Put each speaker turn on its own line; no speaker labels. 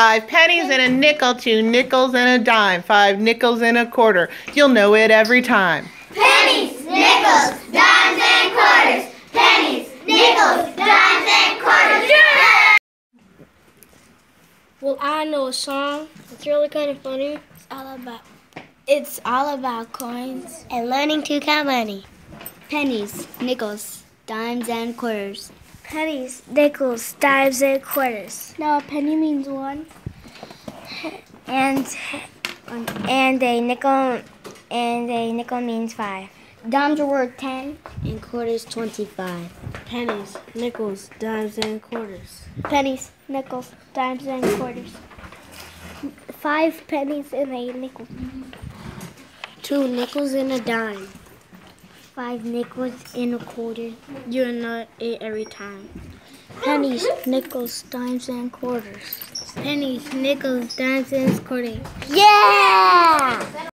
5 pennies and a nickel, 2 nickels and a dime, 5 nickels and a quarter. You'll know it every time.
Pennies, nickels, dimes, and quarters. Pennies, nickels, dimes, and quarters. Yeah!
Well, I know a song. It's really kind of funny. It's all about coins
And learning to count money.
pennies, nickels, dimes, and quarters.
Pennies, nickels, dimes, and quarters.
Now, a penny means one.
And a nickel means 5.
Dimes are worth 10, and quarters 25.
Pennies, nickels, dimes, and quarters.
Pennies, nickels, dimes, and quarters.
5 pennies and a nickel.
2 nickels and a dime.
5 nickels and a quarter.
You know it every time.
Pennies, nickels, dimes, and quarters.
Pennies, nickels, dimes, and quarters.
Yeah!